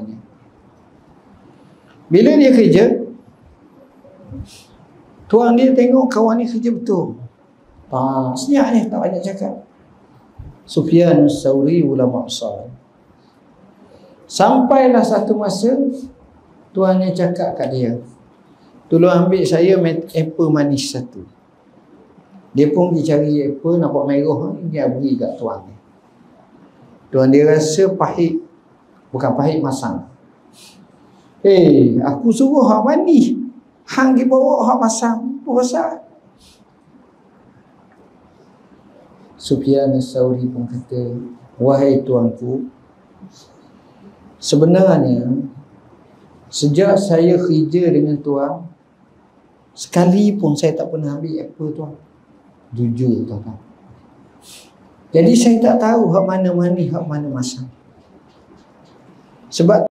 tuannya. Bila dia kerja, tuan dia tengok kawan ni kerja betul. Senyap ni, tak banyak cakap. Sufyan Ats-Tsauri ulama besar. Sampailah satu masa tuannya cakap kat dia, tolong ambil saya apple manis satu. Dia pun pergi cari apple, nampak merah, dia beri kat tuan dia. Tuan dia rasa pahit, bukan pahit, masam. Aku suruh hak manis, hang pergi bawa hak masam, apa pasal? Sufyan Ats-Tsauri pun kata, wahai tuanku, sebenarnya sejak saya kerja dengan tuan, sekali pun saya tak pernah ambil apple tuan. Jujur tuan. Jadi saya tak tahu hak mana manis, hak mana masam. Sebab